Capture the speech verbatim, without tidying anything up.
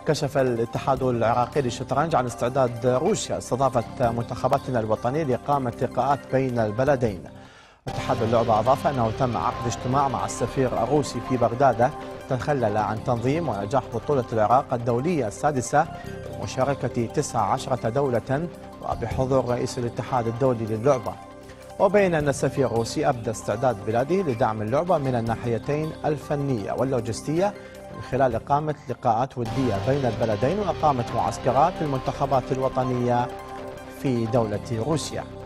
كشف الاتحاد العراقي للشطرنج عن استعداد روسيا استضافة منتخباتنا الوطنية لإقامة لقاءات بين البلدين. اتحاد اللعبة أضاف أنه تم عقد اجتماع مع السفير الروسي في بغداد تخلل عن تنظيم ونجاح بطولة العراق الدولية السادسة بمشاركة تسع عشرة دولة وبحضور رئيس الاتحاد الدولي للعبة. وبين أن السفير الروسي أبدى استعداد بلاده لدعم اللعبة من الناحيتين الفنية واللوجستية من خلال إقامة لقاءات ودية بين البلدين وإقامة معسكرات للمنتخبات الوطنية في دولة روسيا.